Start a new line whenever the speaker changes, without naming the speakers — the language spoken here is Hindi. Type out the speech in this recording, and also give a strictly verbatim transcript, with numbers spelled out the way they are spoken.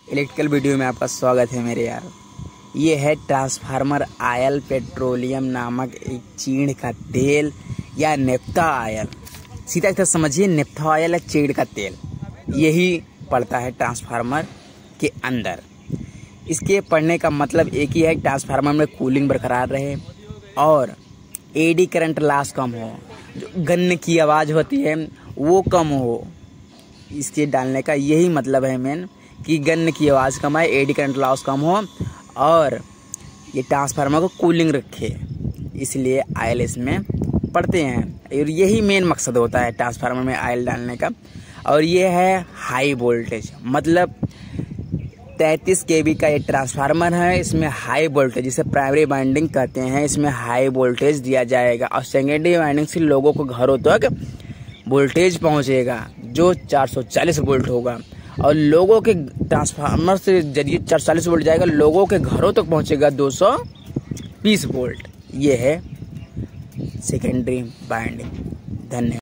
इलेक्ट्रिकल वीडियो में आपका स्वागत है मेरे यार। ये है ट्रांसफार्मर ऑयल पेट्रोलियम नामक एक चीड़ का तेल या नेफ्था ऑयल। सीधा सीधा समझिए, नेफ्था ऑयल या चीड़ का तेल यही पड़ता है ट्रांसफार्मर के अंदर। इसके पड़ने का मतलब एक ही है, ट्रांसफार्मर में कूलिंग बरकरार रहे और एडी करंट लॉस कम हो, जो गन की आवाज़ होती है वो कम हो। इसके डालने का यही मतलब है मेन, कि गन की आवाज़ कम आए, एडी करंट लॉस कम हो और ये ट्रांसफार्मर को कूलिंग रखे, इसलिए ऑयल इसमें पड़ते हैं। और यही मेन मकसद होता है ट्रांसफार्मर में ऑयल डालने का। और ये है हाई वोल्टेज, मतलब तैंतीस केवी का ये ट्रांसफार्मर है। इसमें हाई वोल्टेज, जिसे प्राइमरी वाइंडिंग कहते हैं, इसमें हाई वोल्टेज दिया जाएगा और सेकेंडरी वाइंडिंग से लोगों को घरों तक वोल्टेज पहुंचेगा जो चार सौ चालीस वोल्ट होगा। और लोगों के ट्रांसफार्मर से जरिए चार सौ चालीस वोल्ट जाएगा, लोगों के घरों तक पहुंचेगा दो सौ बीस वोल्ट। ये है सेकेंडरी वाइंडिंग। धन्यवाद।